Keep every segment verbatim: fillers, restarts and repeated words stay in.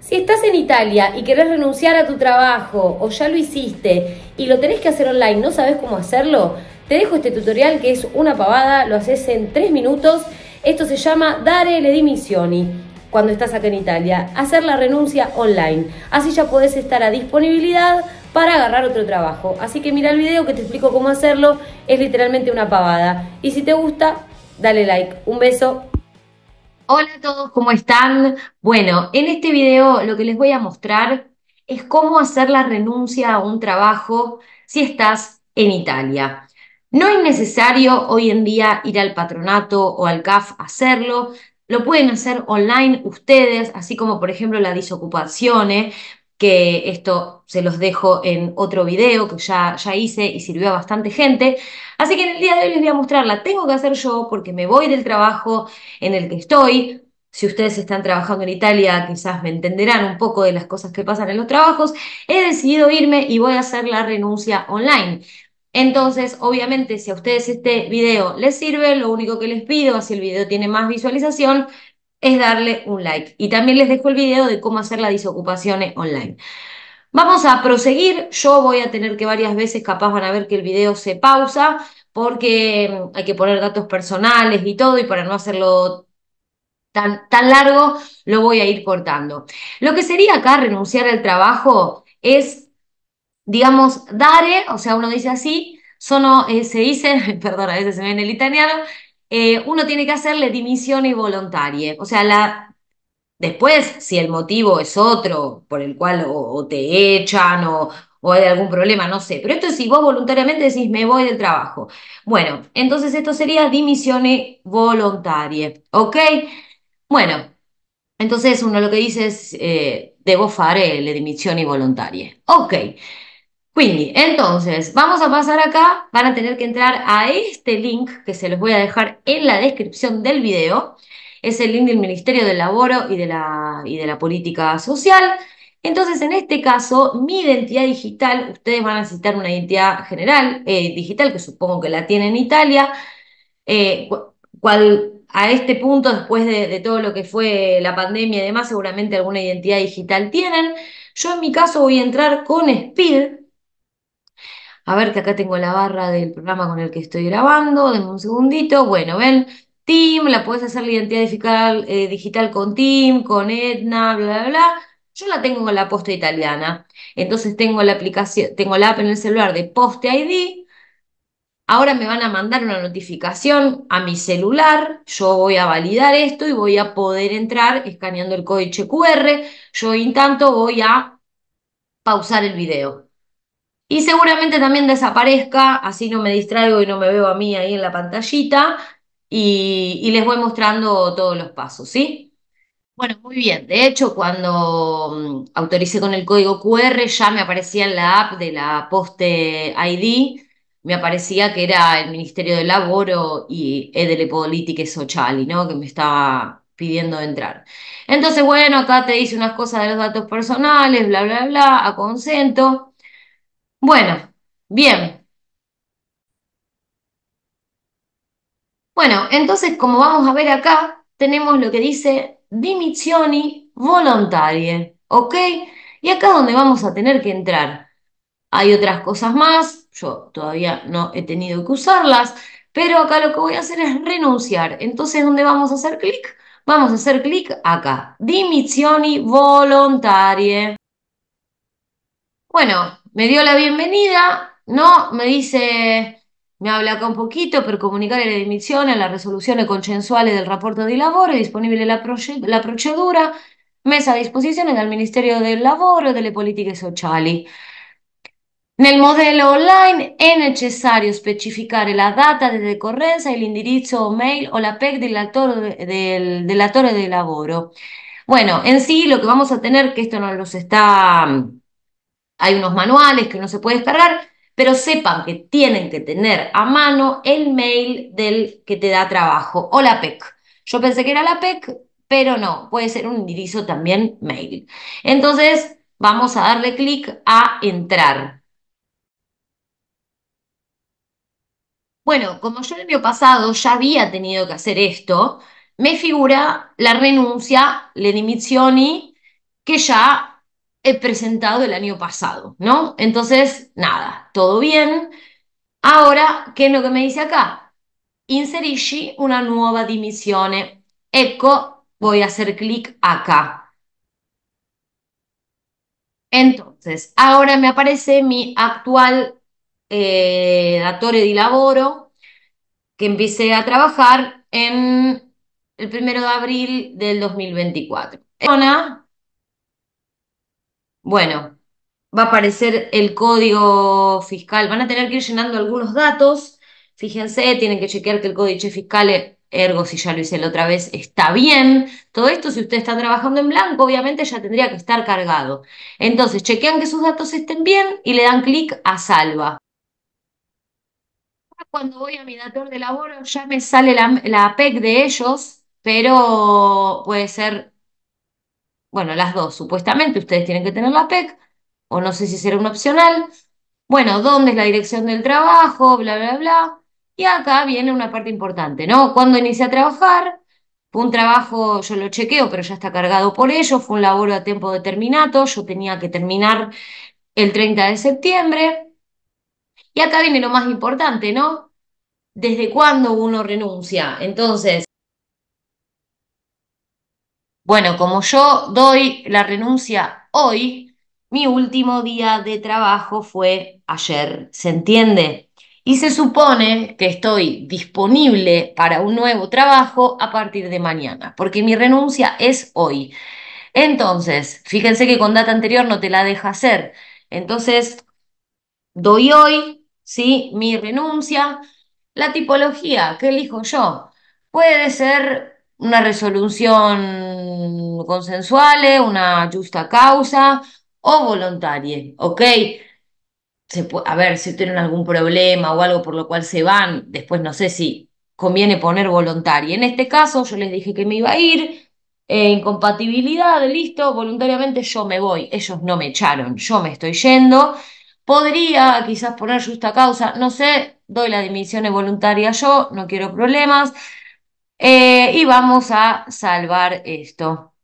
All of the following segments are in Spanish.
Si estás en Italia y querés renunciar a tu trabajo o ya lo hiciste y lo tenés que hacer online, no sabes cómo hacerlo, te dejo este tutorial que es una pavada, lo haces en tres minutos. Esto se llama Dare le dimissioni cuando estás acá en Italia, hacer la renuncia online. Así ya podés estar a disponibilidad para agarrar otro trabajo. Así que mira el video que te explico cómo hacerlo, es literalmente una pavada. Y si te gusta, dale like. Un beso. Hola a todos, ¿cómo están? Bueno, en este video lo que les voy a mostrar es cómo hacer la renuncia a un trabajo si estás en Italia. No es necesario hoy en día ir al patronato o al C A F a hacerlo, lo pueden hacer online ustedes, así como por ejemplo la disocupazione, que esto se los dejo en otro video que ya, ya hice y sirvió a bastante gente. Así que en el día de hoy les voy a mostrar, la tengo que hacer yo porque me voy del trabajo en el que estoy. Si ustedes están trabajando en Italia, quizás me entenderán un poco de las cosas que pasan en los trabajos. He decidido irme y voy a hacer la renuncia online. Entonces, obviamente, si a ustedes este video les sirve, lo único que les pido, si el video tiene más visualización, es darle un like. Y también les dejo el video de cómo hacer la disocupación online. Vamos a proseguir. Yo voy a tener que varias veces, capaz van a ver que el video se pausa, porque mm, hay que poner datos personales y todo, y para no hacerlo tan, tan largo, lo voy a ir cortando. Lo que sería acá renunciar al trabajo es, digamos, dare, o sea, uno dice así, sono, eh, se dice, perdón, a veces se me viene el italiano, eh, uno tiene que hacerle dimissioni volontarie, o sea, la después, si el motivo es otro por el cual o, o te echan o, o hay algún problema, no sé. Pero esto es si vos voluntariamente decís me voy del trabajo. Bueno, entonces esto sería dimissioni volontarie, ¿ok? Bueno, entonces uno lo que dice es eh, devo fare le dimissioni volontarie. Ok. Quindi, entonces, vamos a pasar acá, van a tener que entrar a este link que se los voy a dejar en la descripción del video. Es el link del Ministerio del Laboro y de la, y de la Política Social. Entonces, en este caso, mi identidad digital, ustedes van a necesitar una identidad general, eh, digital, que supongo que la tienen en Italia, eh, cu- cual, a este punto, después de, de todo lo que fue la pandemia y demás, seguramente alguna identidad digital tienen. Yo en mi caso voy a entrar con Speed. A ver que acá tengo la barra del programa con el que estoy grabando. Denme un segundito. Bueno, ven, Team, la puedes hacer la identidad digital, eh, digital con Team, con Edna, bla, bla, bla. Yo la tengo con la posta italiana. Entonces tengo la aplicación, tengo la app en el celular de Poste I D. Ahora me van a mandar una notificación a mi celular. Yo voy a validar esto y voy a poder entrar escaneando el código Q R. Yo, en tanto, voy a pausar el video. Y seguramente también desaparezca, así no me distraigo y no me veo a mí ahí en la pantallita, y, y les voy mostrando todos los pasos, ¿sí? Bueno, muy bien. De hecho, cuando mm, autoricé con el código Q R, ya me aparecía en la app de la Poste I D, me aparecía que era el Ministerio del Lavoro y e delle Politiche Sociali, ¿no? Que me estaba pidiendo entrar. Entonces, bueno, acá te dice unas cosas de los datos personales, bla, bla, bla, a consento. Bueno, bien. Bueno, entonces, como vamos a ver acá, tenemos lo que dice dimissioni volontarie, ¿ok? Y acá es donde vamos a tener que entrar. Hay otras cosas más, yo todavía no he tenido que usarlas, pero acá lo que voy a hacer es renunciar. Entonces, ¿dónde vamos a hacer clic? Vamos a hacer clic acá, dimissioni volontarie. Bueno, me dio la bienvenida, ¿no? Me dice, me habla acá un poquito per comunicare le dimissioni alla risoluzione consensuale del rapporto di lavoro, è disponibile la, proce- la procedura messa a disposizione dal Ministerio del Lavoro e delle Politiche Sociali. Nel modello online è necessario specificare la data di decorrenza e l'indirizzo mail o la P E C del datore, del, del datore de lavoro. Bueno, en sí lo que vamos a tener, que esto nos los está hay unos manuales que uno se puede descargar, pero sepan que tienen que tener a mano el mail del que te da trabajo o la P E C. Yo pensé que era la P E C, pero no, puede ser un indirizzo también mail. Entonces, vamos a darle clic a entrar. Bueno, como yo el año pasado ya había tenido que hacer esto, me figura la renuncia, le dimissioni, que ya he presentado el año pasado, ¿no? Entonces, nada, todo bien. Ahora, ¿qué es lo que me dice acá? Inserisci una nuova dimissione. Ecco, voy a hacer clic acá. Entonces, ahora me aparece mi actual eh, datore di lavoro que empecé a trabajar en el primero de abril del dos mil veinticuatro. Persona, bueno, va a aparecer el código fiscal. Van a tener que ir llenando algunos datos. Fíjense, tienen que chequear que el códice fiscal, ergo, si ya lo hice la otra vez, está bien. Todo esto, si usted está trabajando en blanco, obviamente ya tendría que estar cargado. Entonces, chequean que sus datos estén bien y le dan clic a salva. Cuando voy a mi dator de laboro ya me sale la, la P E C de ellos, pero puede ser, bueno, las dos. Supuestamente ustedes tienen que tener la P E C, o no sé si será un opcional. Bueno, ¿dónde es la dirección del trabajo? Bla, bla, bla. Y acá viene una parte importante, ¿no? Cuando inicié a trabajar, fue un trabajo, yo lo chequeo, pero ya está cargado por ellos, fue un laboro a tiempo determinado, yo tenía que terminar el treinta de septiembre. Y acá viene lo más importante, ¿no? ¿Desde cuándo uno renuncia? Entonces, bueno, como yo doy la renuncia hoy, mi último día de trabajo fue ayer, ¿se entiende? Y se supone que estoy disponible para un nuevo trabajo a partir de mañana, porque mi renuncia es hoy. Entonces, fíjense que con data anterior no te la deja hacer. Entonces, doy hoy, ¿sí? Mi renuncia. La tipología que elijo yo puede ser una resolución consensual, una justa causa o voluntaria, ¿ok? Se puede, a ver, si tienen algún problema o algo por lo cual se van, después no sé si conviene poner voluntaria. En este caso, yo les dije que me iba a ir, eh, incompatibilidad, listo, voluntariamente yo me voy. Ellos no me echaron, yo me estoy yendo. Podría quizás poner justa causa, no sé, doy la dimisión voluntaria yo, no quiero problemas, eh, y vamos a salvar esto.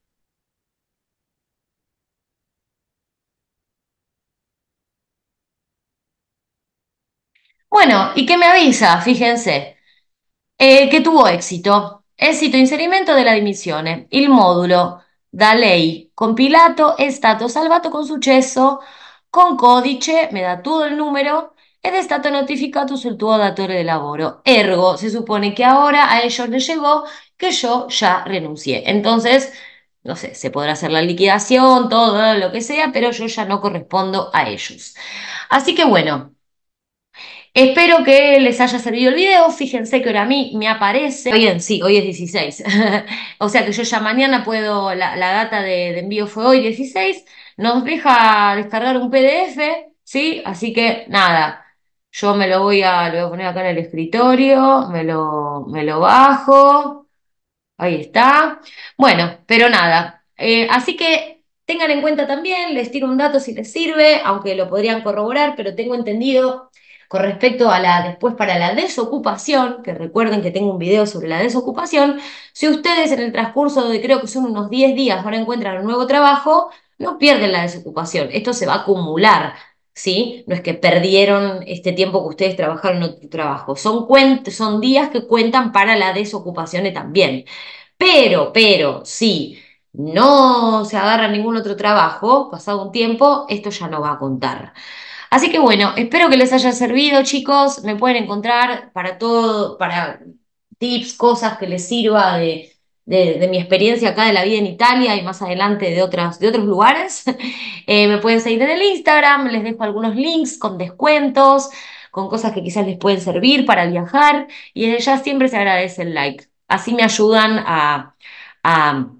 Bueno, ¿y qué me avisa? Fíjense. Eh, che tuvo éxito. Esito inserimento della dimissione. Il modulo da lei compilato è stato salvato con successo, con codice, me da tutto il numero, ed è stato notificato sul tuo datore de lavoro. Ergo, se supone que ahora a ellos les llegó que yo ya renuncié. Entonces, no sé, se podrá hacer la liquidación, todo lo que sea, pero yo ya no correspondo a ellos. Así que bueno. Espero que les haya servido el video. Fíjense que ahora a mí me aparece. Bien, sí, hoy es dieciséis. O sea que yo ya mañana puedo. La, la data de, de envío fue hoy dieciséis. Nos deja descargar un P D F, ¿sí? Así que nada. Yo me lo voy a, lo voy a poner acá en el escritorio. Me lo, me lo bajo. Ahí está. Bueno, pero nada. Eh, así que tengan en cuenta también, les tiro un dato si les sirve, aunque lo podrían corroborar, pero tengo entendido con respecto a la después para la desocupación, que recuerden que tengo un video sobre la desocupación, si ustedes en el transcurso de creo que son unos diez días ahora encuentran un nuevo trabajo, no pierden la desocupación, esto se va a acumular. ¿Sí? No es que perdieron este tiempo que ustedes trabajaron en otro trabajo, son, cuent son días que cuentan para la desocupación también. Pero, pero, si no se agarra ningún otro trabajo, pasado un tiempo, esto ya no va a contar. Así que bueno, espero que les haya servido, chicos. Me pueden encontrar para todo, para tips, cosas que les sirva de, de, de mi experiencia acá de la vida en Italia y más adelante de otras, de otros lugares. Eh, me pueden seguir en el Instagram, les dejo algunos links con descuentos, con cosas que quizás les pueden servir para viajar y desde ya siempre se agradece el like. Así me ayudan a, a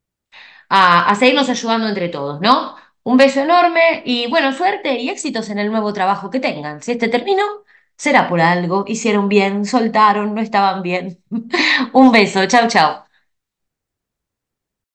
a, a seguirnos ayudando entre todos, ¿no? Un beso enorme y bueno, suerte y éxitos en el nuevo trabajo que tengan. Si este terminó, será por algo. Hicieron bien, soltaron, no estaban bien. Un beso, chau, chau.